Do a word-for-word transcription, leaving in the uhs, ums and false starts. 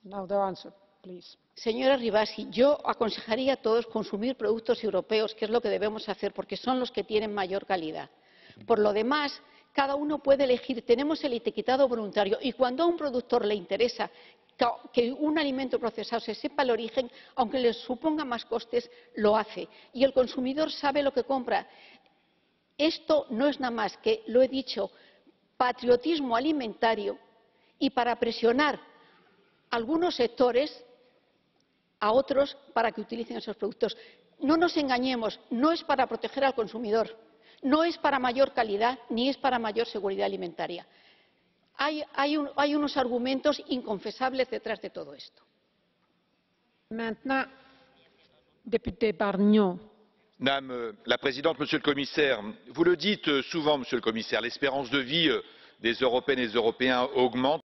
Now the answer, please. Señora Rivasi, yo aconsejaría a todos consumir productos europeos, que es lo que debemos hacer, porque son los que tienen mayor calidad. Por lo demás, cada uno puede elegir. Tenemos el etiquetado voluntario y cuando a un productor le interesa que un alimento procesado se sepa el origen, aunque le suponga más costes, lo hace. Y el consumidor sabe lo que compra. Esto no es nada más que, lo he dicho, patriotismo alimentario y para presionar a algunos sectores a otros para que utilicen esos productos. No nos engañemos, no es para proteger al consumidor, no es para mayor calidad ni es para mayor seguridad alimentaria. Hay, hay, un, hay unos argumentos inconfesables detrás de todo esto. Maintenant, député Barnier. Madame la Présidente, Monsieur le Commissaire, vous le dites souvent, Monsieur le Commissaire, l'espérance de vie des Européennes et des Européens augmente.